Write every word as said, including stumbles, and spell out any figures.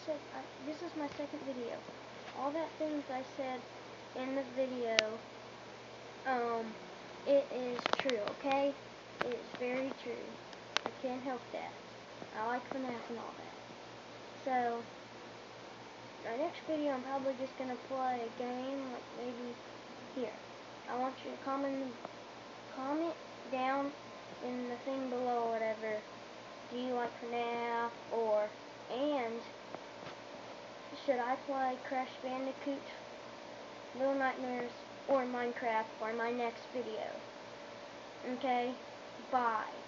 said, I, this is my second video. All that things I said in the video, um, it is true, okay? It is very true. I can't help that. I like FNAF and all that. So, my next video, I'm probably just gonna play a game, like maybe here. I want you to comment, comment down in the thing below, or whatever. Do you like FNAF, or, and, should I play Crash Bandicoot, Little Nightmares, or Minecraft for my next video? Okay, bye.